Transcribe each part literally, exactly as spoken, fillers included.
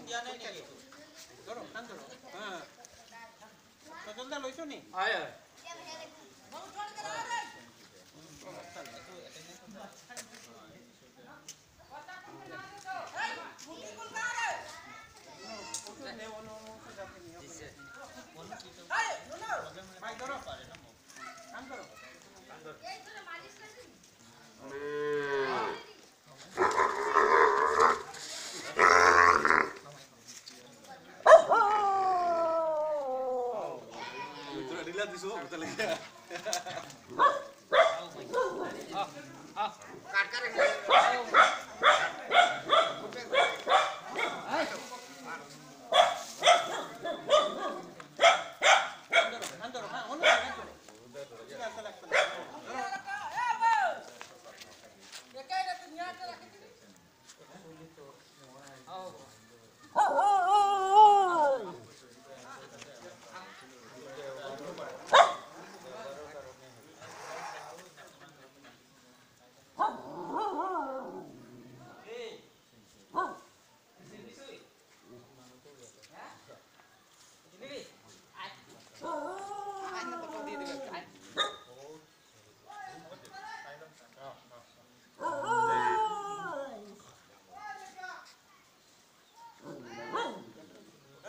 দিয়া নাই নেকি ধরো কান ধরো হ্যাঁ তো জলদা লইছো নি আয় আয় ভাই ধরো কান ধরো কান ধরো Lihat di suhu, betul ya. ah ah কাট কাট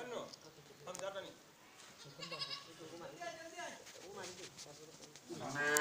Nah.